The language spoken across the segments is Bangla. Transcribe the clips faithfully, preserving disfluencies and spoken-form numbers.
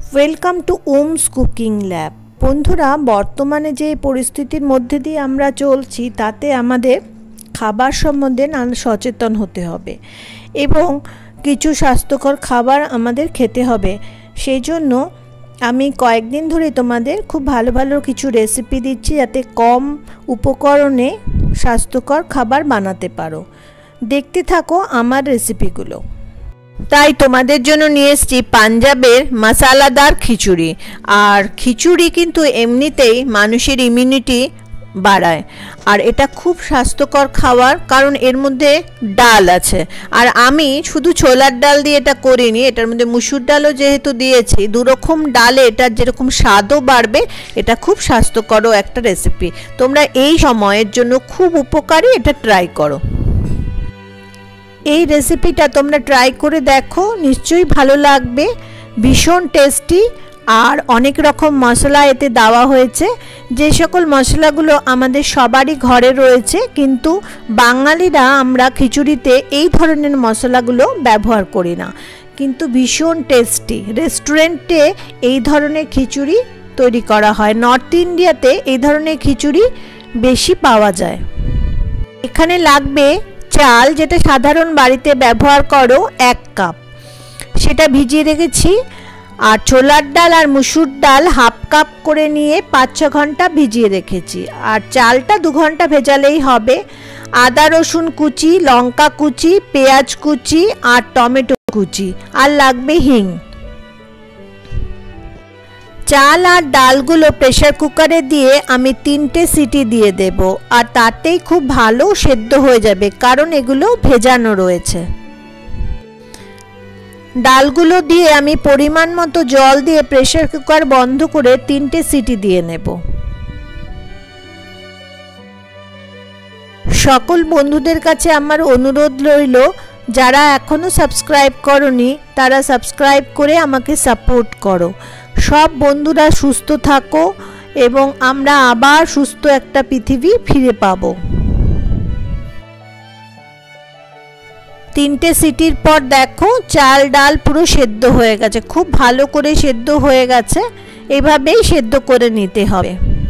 Welcome to Om's cooking lab. বন্ধুরা, বর্তমানে যে পরিস্থিতির মধ্যে দিয়ে আমরা চলছি তাতে আমাদের খাবার সম্বন্ধে নানা সচেতন হতে হবে এবং কিছু স্বাস্থ্যকর খাবার আমাদের খেতে হবে। সেই জন্য আমি কয়েকদিন ধরে তোমাদের খুব ভালো ভালো কিছু রেসিপি দিচ্ছি যাতে কম উপকরণে স্বাস্থ্যকর খাবার বানাতে পারো। দেখতে থাকো আমার রেসিপিগুলো। তাই তোমাদের জন্য নিয়ে এসেছি পাঞ্জাবের মশলাদার খিচুড়ি। আর খিচুড়ি কিন্তু এমনিতেই মানুষের ইমিউনিটি বাড়ায়, আর এটা খুব স্বাস্থ্যকর খাবার, কারণ এর মধ্যে ডাল আছে। আর আমি শুধু ছোলার ডাল দিয়ে এটা করিনি, এটার মধ্যে মুসুর ডালও যেহেতু দিয়েছি, দুরকম ডালে এটার যেরকম স্বাদও বাড়বে, এটা খুব স্বাস্থ্যকরও একটা রেসিপি। তোমরা এই সময়ের জন্য খুব উপকারী, এটা ট্রাই করো। এই রেসিপিটা তোমরা ট্রাই করে দেখো, নিশ্চয়ই ভালো লাগবে। ভীষণ টেস্টি, আর অনেক রকম মশলা এতে দেওয়া হয়েছে। যে সকল মশলাগুলো আমাদের সবারই ঘরে রয়েছে, কিন্তু বাঙালিরা আমরা খিচুড়িতে এই ধরনের মশলাগুলো ব্যবহার করি না, কিন্তু ভীষণ টেস্টি। রেস্টুরেন্টে এই ধরনের খিচুড়ি তৈরি করা হয়, নর্থ ইন্ডিয়াতে এই ধরনের খিচুড়ি বেশি পাওয়া যায়। এখানে লাগবে চাল, যেটা সাধারণ বাড়িতে ব্যবহার করো, এক কাপ, সেটা ভিজিয়ে রেখেছি। আর ছোলার ডাল আর মুসুর ডাল হাফ কাপ করে নিয়ে পাঁচ ছ ঘন্টা ভিজিয়ে রেখেছি। আর চালটা দু ঘন্টা ভেজালেই হবে। আদা রসুন কুচি, লঙ্কা কুচি, পেঁয়াজ কুচি আর টমেটো কুচি, আর লাগবে হিং। চাল আর ডালগুলো প্রেসার কুকারে দিয়ে আমি তিনটে সিটি দিয়ে দেব, আর তাতেই খুব ভালো সেদ্ধ হয়ে যাবে, কারণ এগুলো ভেজানো রয়েছে। ডালগুলো দিয়ে আমি পরিমাণ মতো জল দিয়ে প্রেসার কুকার বন্ধ করে তিনটে সিটি দিয়ে নেব। সকল বন্ধুদের কাছে আমার অনুরোধ রইল, যারা এখনো সাবস্ক্রাইব করনি তারা সাবস্ক্রাইব করে আমাকে সাপোর্ট করো। সব বন্ধুরা সুস্থ থাকো এবং আমরা আবার সুস্থ একটা পৃথিবী ফিরে পাবো। তিনটে সিটির পর দেখো চাল ডাল পুরো সেদ্ধ হয়ে গেছে, খুব ভালো করে সেদ্ধ হয়ে গেছে। এভাবেই সেদ্ধ করে নিতে হবে।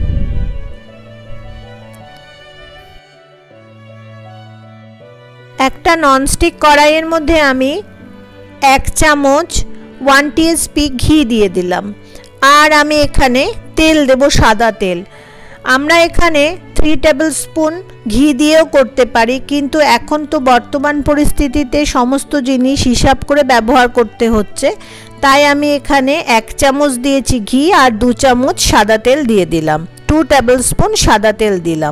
একটা ননস্টিক কড়াইয়ের মধ্যে আমি এক চামচ ওয়ান টিএসপি ঘি দিয়ে দিলাম। আর আমি এখানে তেল দেব, সাদা তেল। আমরা এখানে থ্রি টেবিল স্পুন ঘি দিয়েও করতে পারি, কিন্তু এখন তো বর্তমান পরিস্থিতিতে সমস্ত জিনিস হিসাব করে ব্যবহার করতে হচ্ছে, তাই আমি এখানে এক চামচ দিয়েছি ঘি আর দু চামচ সাদা তেল দিয়ে দিলাম। টু টেবিল স্পুন সাদা তেল দিলাম।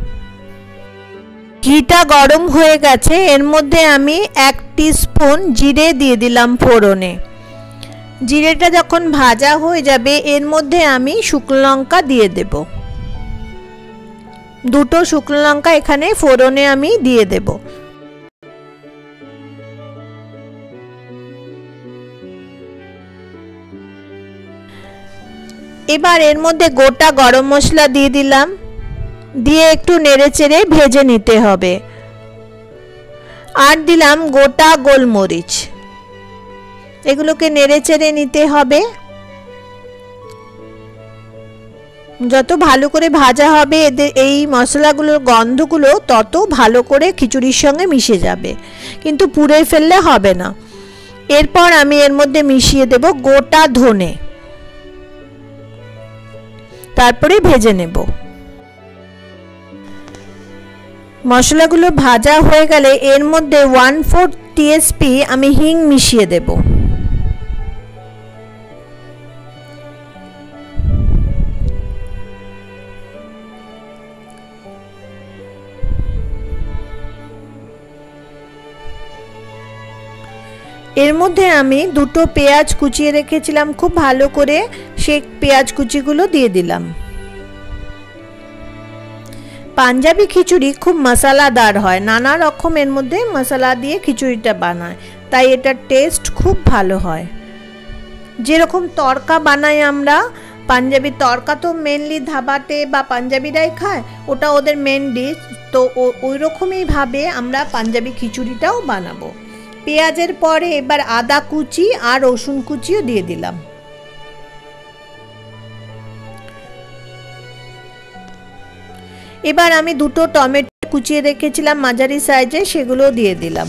ঘিটা গরম হয়ে গেছে, এর মধ্যে আমি এক টিস্পুন জিরে দিয়ে দিলাম ফোড়নে। জিরেটা যখন ভাজা হয়ে যাবে, এর মধ্যে আমি শুকনো লঙ্কা দিয়ে দেব। দুটো শুকনো লঙ্কা এখানে ফোড়নে আমি দিয়ে দেব। এবার এর মধ্যে গোটা গরম মশলা দিয়ে দিলাম, দিয়ে একটু নেড়েচেড়ে ভেজে নিতে হবে। আর দিলাম গোটা গোলমরিচ, এগুলোকে নেড়েচেড়ে নিতে হবে। যত ভালো করে ভাজা হবে এদের এই মশলাগুলোর গন্ধগুলো তত ভালো করে খিচুড়ির সঙ্গে মিশে যাবে, কিন্তু পুড়ে ফেললে হবে না। এরপর আমি এর মধ্যে মিশিয়ে দেব গোটা ধনে, তারপরে ভেজে নেব। মশলাগুলো ভাজা হয়ে গেলে এর মধ্যে ওয়ান ফোর্থ টিএসপি আমি হিং মিশিয়ে দেব। এর মধ্যে আমি দুটো পেঁয়াজ কুচিয়ে রেখেছিলাম, খুব ভালো করে সেই পেঁয়াজ কুচিগুলো দিয়ে দিলাম। পাঞ্জাবি খিচুড়ি খুব মশলাদার হয়, নানা রকম এর মধ্যে মশলা দিয়ে খিচুড়িটা বানায়, তাই এটার টেস্ট খুব ভালো হয়। যেরকম তড়কা বানাই আমরা, পাঞ্জাবি তড়কা তো মেনলি ধাবাতে বা পাঞ্জাবিরাই খায়, ওটা ওদের মেন ডিশ, তো ওই রকমই ভাবে আমরা পাঞ্জাবি খিচুড়িটাও বানাবো। পেঁয়াজের পরে এবার আদা কুচি আর রসুন কুচিও দিয়ে দিলাম। এবার আমি দুটো টমেটো কুচিয়ে রেখেছিলাম মাঝারি সাইজে, সেগুলো দিয়ে দিলাম।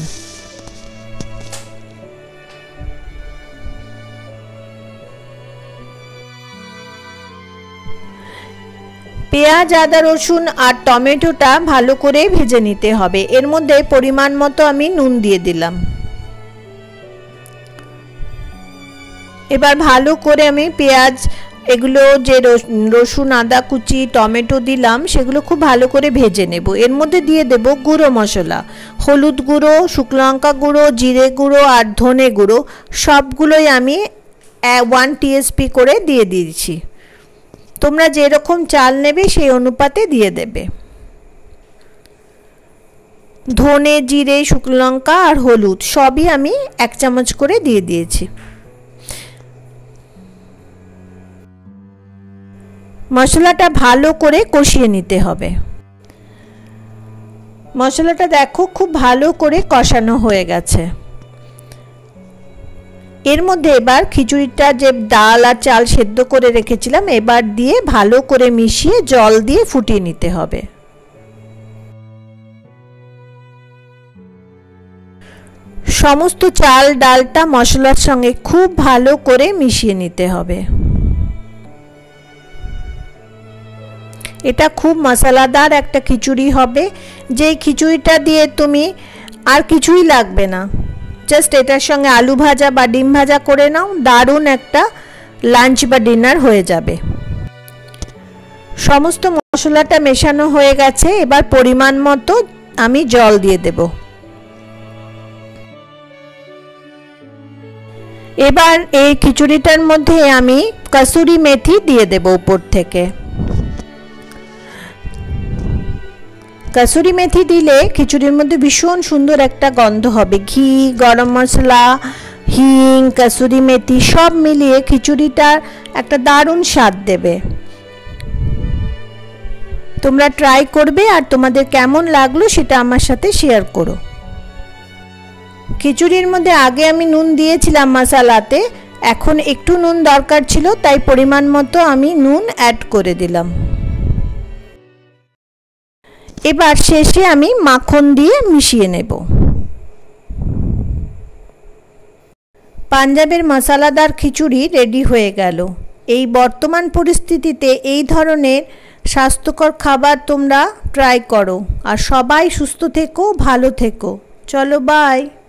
পেঁয়াজ, আদা, রসুন আর টমেটোটা ভালো করে ভেজে নিতে হবে। এর মধ্যে পরিমাণ মতো আমি নুন দিয়ে দিলাম। এবার ভালো করে আমি পেঁয়াজ, এগুলো যে রসুন, আদা কুচি, টমেটো দিলাম, সেগুলো খুব ভালো করে ভেজে নেব। এর মধ্যে দিয়ে দেব গুঁড়ো মশলা, হলুদ গুঁড়ো, শুকনো লঙ্কা গুঁড়ো, জিরে গুঁড়ো আর ধনে গুঁড়ো, সবগুলোই আমি ওয়ান টিএসপি করে দিয়ে দিয়েছি। তোমরা যেরকম চাল নেবে সেই অনুপাতে দিয়ে দেবে। ধনে, জিরে, শুকনো লঙ্কা আর হলুদ সবই আমি এক চামচ করে দিয়ে দিয়েছি। মশলাটা ভালো করে কষিয়ে নিতে হবে। মশলাটা দেখো খুব ভালো করে কষানো হয়ে গেছে। এর মধ্যে এবার খিচুড়িটা যে ডাল আর চাল সেদ্ধ করে রেখেছিলাম এবার দিয়ে ভালো করে মিশিয়ে জল দিয়ে ফুটিয়ে নিতে হবে। সমস্ত চাল ডালটা মশলার সঙ্গে খুব ভালো করে মিশিয়ে নিতে হবে। এটা খুব মশলাদার একটা খিচুড়ি হবে, যে খিচুড়িটা দিয়ে তুমি আর কিছুই লাগবে না, জাস্ট এটার সঙ্গে আলু ভাজা বা ডিম ভাজা করে নাও, দারুণ একটা লাঞ্চ বা ডিনার হয়ে যাবে। সমস্ত মশলাটা মেশানো হয়ে গেছে, এবার পরিমাণ মতো আমি জল দিয়ে দেব। এবার এই খিচুড়িটার মধ্যে আমি কসুরি মেথি দিয়ে দেব উপর থেকে। কসুরি মেথি দিলে খিচুড়ির মধ্যে ভীষণ সুন্দর একটা গন্ধ হবে। ঘি, গরম মশলা, হিং, কসুরি মেথি সব মিলিয়ে খিচুড়িটার একটা দারুণ স্বাদ দেবে। তোমরা ট্রাই করবে আর তোমাদের কেমন লাগলো সেটা আমার সাথে শেয়ার করো। খিচুড়ির মধ্যে আগে আমি নুন দিয়েছিলাম মশলাতে, এখন একটু নুন দরকার ছিল, তাই পরিমাণ মতো আমি নুন অ্যাড করে দিলাম। এবার শেষে আমি মাখন দিয়ে মিশিয়ে নেব। পাঞ্জাবের মশলাদার খিচুড়ি রেডি হয়ে গেল। এই বর্তমান পরিস্থিতিতে এই ধরনের স্বাস্থ্যকর খাবার তোমরা ট্রাই করো, আর সবাই সুস্থ থেকো, ভালো থেকো। চলো বাই।